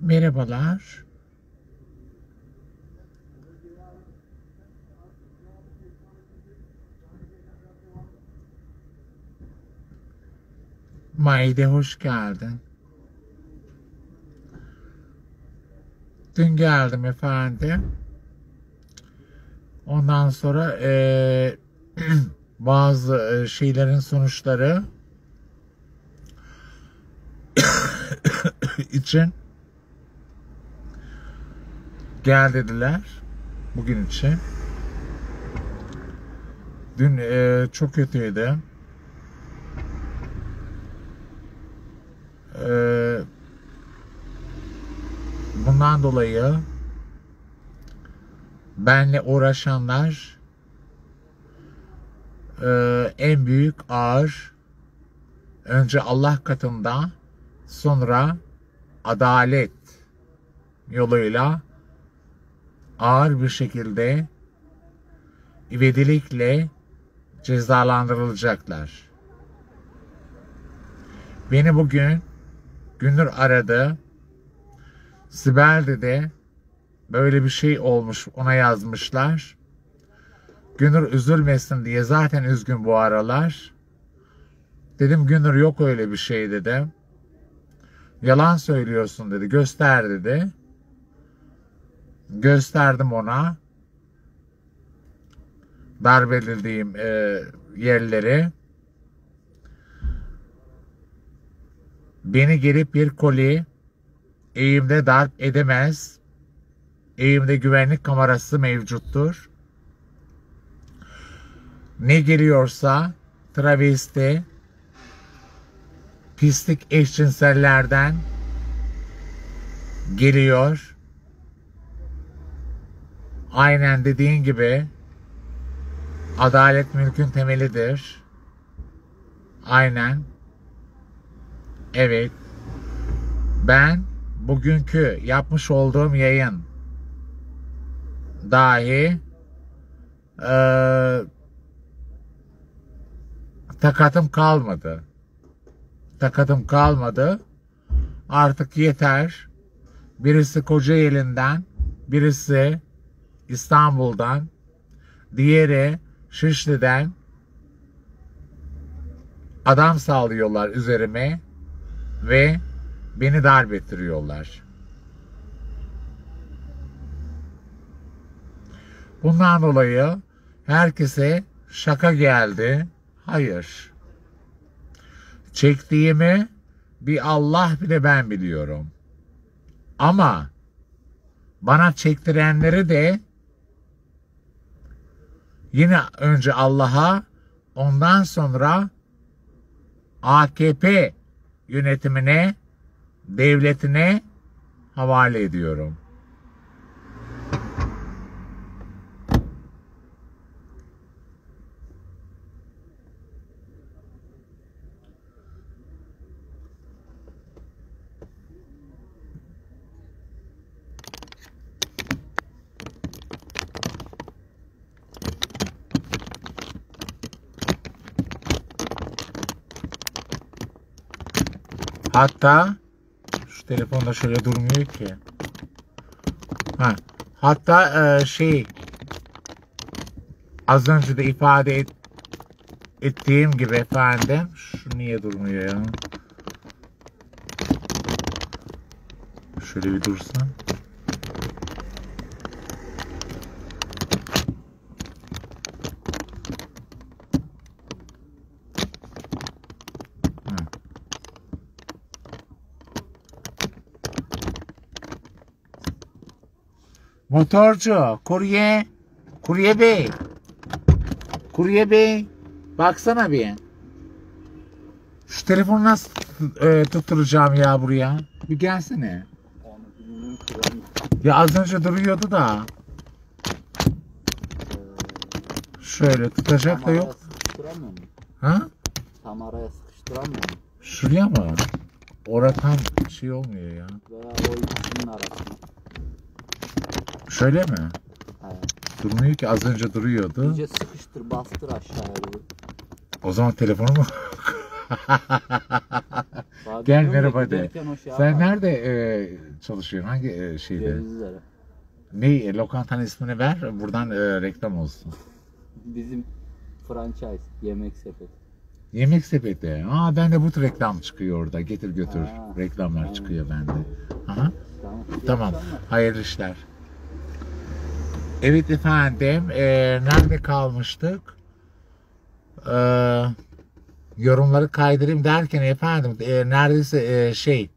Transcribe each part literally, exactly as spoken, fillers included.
Merhabalar. Maide hoş geldin. Dün geldim efendim. Ondan sonra ee, bazı şeylerin sonuçları için gel dediler bugün için. Dün ee, çok kötüydü. Ee, bundan dolayı benle uğraşanlar e, en büyük ağır önce Allah katında, sonra adalet yoluyla ağır bir şekilde ivedilikle cezalandırılacaklar. Beni bugün Gündür aradı. Sibel dedi, böyle bir şey olmuş, ona yazmışlar. Gündür üzülmesin diye, zaten üzgün bu aralar. Dedim Gündür yok öyle bir şey dedim. Yalan söylüyorsun dedi, göster dedi. Gösterdim ona. Darbelediğim e, yerleri. Beni gelip bir koli eğimde darp edemez. Eğimde güvenlik kamerası mevcuttur. Ne geliyorsa travesti, pislik eşcinsellerden geliyor. Aynen dediğin gibi adalet mülkün temelidir. Aynen. Evet. Ben bugünkü yapmış olduğum yayın dahi e, takatım kalmadı. Takatım kalmadı. Artık yeter. Birisi Kocaeli'nden, birisi İstanbul'dan, diğeri Şişli'den adam sallıyorlar üzerime ve beni darp ettiriyorlar. Bundan dolayı herkese şaka geldi. Hayır. Çektiğimi bir Allah bir de ben biliyorum. Ama bana çektirenleri de yine önce Allah'a, ondan sonra A K P yönetimine, devletine havale ediyorum. Hatta şu telefonda şöyle durmuyor ki. Ha, hatta e, şey az önce de ifade et, ettiğim gibi efendim, şu niye durmuyor ya? Şöyle bir dursun. Motorcu, kurye, kurye bey, kurye bey, baksana bir. Şu telefonu nasıl e, tutturacağım ya buraya? Bir gelsene. Ya az önce duruyordu da. Şöyle tutacak da yok. Ha? Tam araya sıkıştıramıyor mu? Şuraya mı? Orada tam şey olmuyor ya. Veya o ikisinin arasında. Şöyle mi? Evet. Durmuyor ki, az önce duruyordu. İyice sıkıştır, bastır aşağıya doğru. O zaman telefonumu Daha Gel bilmiyorum da merhaba de. giderken o şey Sen yapar. nerede e, çalışıyorsun? Hangi e, şeyde? Cevizlere. Ne e, lokantanın ismini ver. Buradan e, reklam olsun. Bizim franchise yemek sepeti. Yemek sepeti. Aa ben de bu reklam çıkıyor orada. Getir götür. Ha, Reklamlar tamam. çıkıyor bende. Aha. Tamam. İyi Tamam. akşamlar. Hayırlı işler. Evet efendim. E, nerede kalmıştık? E, yorumları kaydırayım derken efendim e, neredeyse e, şey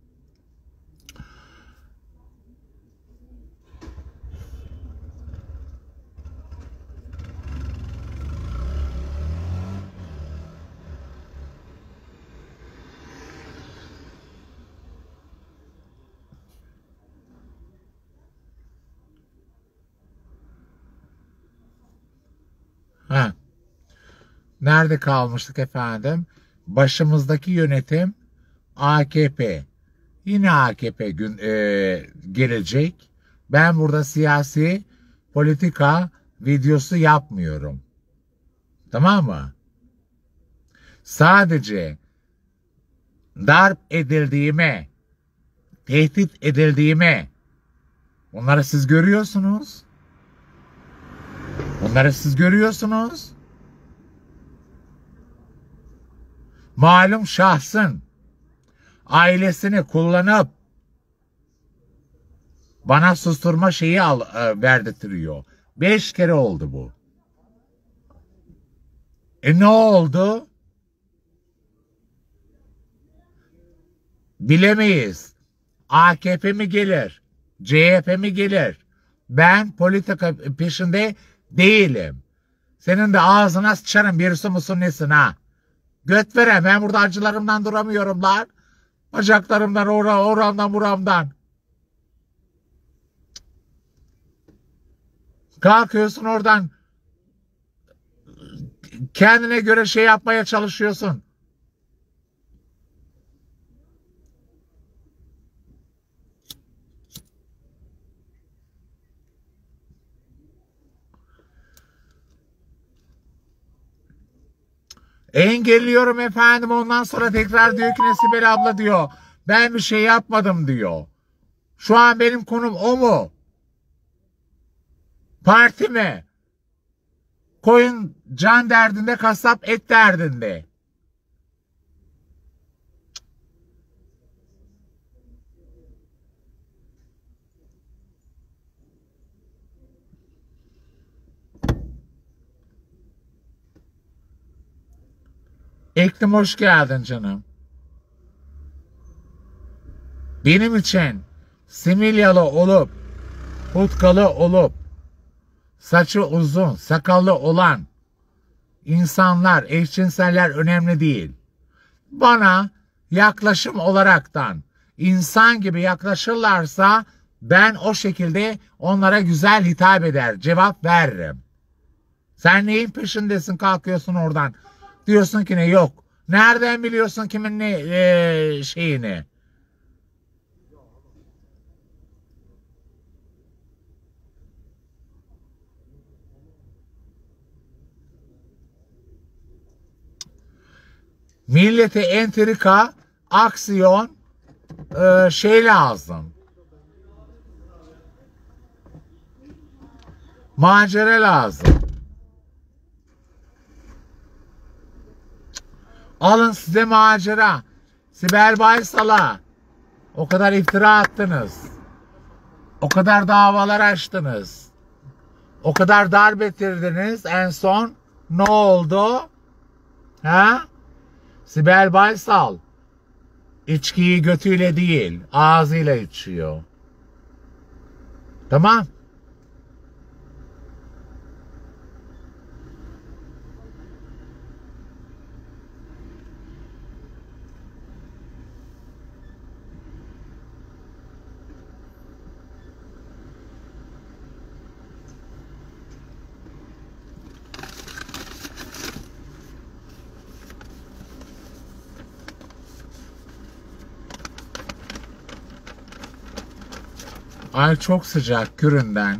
ha, nerede kalmıştık efendim? Başımızdaki yönetim A K P. Yine A K P gün e, gelecek. Ben burada siyasi politika videosu yapmıyorum. Tamam mı? Sadece darp edildiğime, tehdit edildiğime, bunları siz görüyorsunuz. Bunları siz görüyorsunuz. Malum şahsın ailesini kullanıp bana susturma şeyi al, e, verdirtiyor. Beş kere oldu bu. E ne oldu? Bilemeyiz. A K P mi gelir? C H P mi gelir? Ben politika peşinde değilim. Senin de ağzına sıçarım, birisi musun nesin ha? Göt vere, ben burada acılarımdan duramıyorum lan. Bacaklarımdan, ora, oramdan, buramdan. Kalkıyorsun oradan. Kendine göre şey yapmaya çalışıyorsun. Engelliyorum efendim, ondan sonra tekrar diyor ki Sibel abla diyor. Ben bir şey yapmadım diyor. Şu an benim konum o mu? Parti mi? Koyun can derdinde, kasap et derdinde. Eklim hoş geldin canım. Benim için similyalı olup, hutkalı olup, saçı uzun, sakallı olan insanlar, eşcinseller önemli değil. Bana yaklaşım olaraktan insan gibi yaklaşırlarsa ben o şekilde onlara güzel hitap eder, cevap veririm. Sen neyin peşindesin, kalkıyorsun oradan? Diyorsun ki ne yok. Nereden biliyorsun kimin ne e, şeyini? Millete entrika, aksiyon, e, şey lazım. Macera lazım. Alın size macera. Sibel Baysal'a o kadar iftira attınız. O kadar davalar açtınız. O kadar darp ettirdiniz. En son ne oldu? Ha? Sibel Baysal içkiyi götüyle değil, ağzıyla içiyor. Tamam. Ay çok sıcak küründen.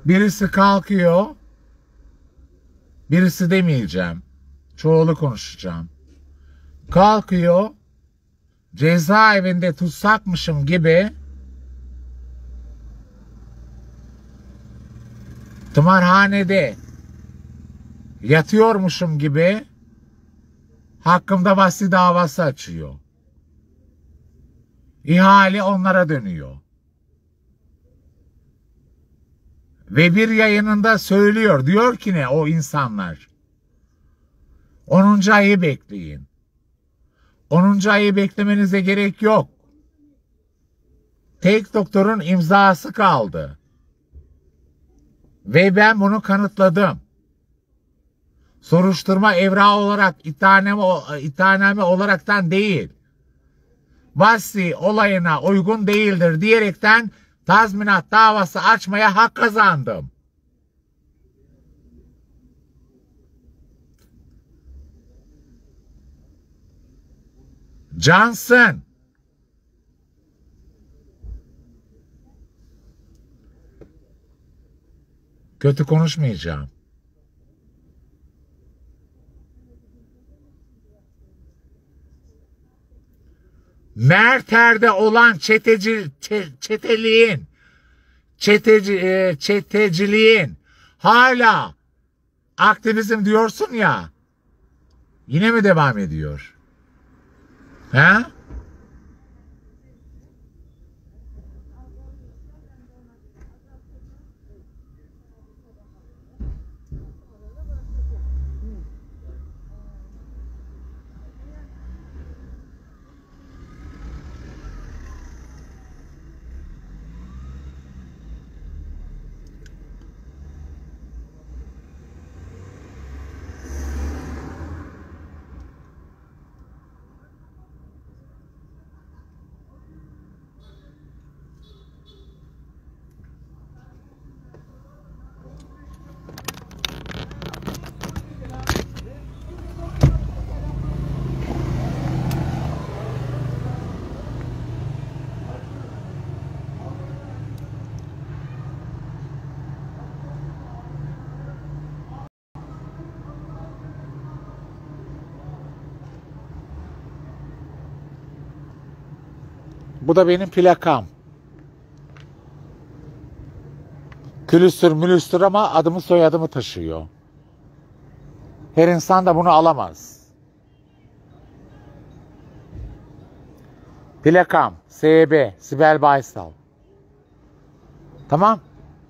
Birisi kalkıyor. Birisi demeyeceğim. Çoğulu konuşacağım. Kalkıyor. Cezaevinde tutsakmışım gibi tımarhanede yatıyormuşum gibi hakkımda bahsi davası açıyor. İhale onlara dönüyor. Ve bir yayınında söylüyor. Diyor ki ne o insanlar? onuncu ayı bekleyin. onuncu ayı beklemenize gerek yok. Tek doktorun imzası kaldı. Ve ben bunu kanıtladım. Soruşturma evrağı olarak, iddianame, iddianame olaraktan değil. Basri olayına uygun değildir diyerekten tazminat davası açmaya hak kazandım. Johnson. Kötü konuşmayacağım. Merter'de olan çeteci, çeteliğin, çeteci, çeteciliğin hala aktivizm diyorsun ya, yine mi devam ediyor? He? Bu da benim plakam. Külüstür mülüstür ama adımı soyadımı taşıyor. Her insan da bunu alamaz. Plakam S B Sibel Baysal. Tamam.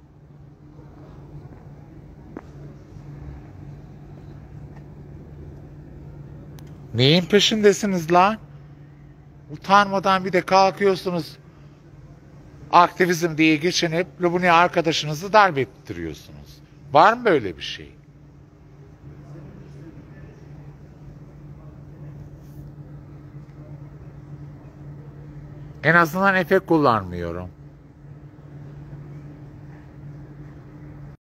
Neyin peşindesiniz lan? Utanmadan bir de kalkıyorsunuz. Aktivizm diye geçinip Lubuni arkadaşınızı darp ettiriyorsunuz. Var mı böyle bir şey? En azından efekt kullanmıyorum.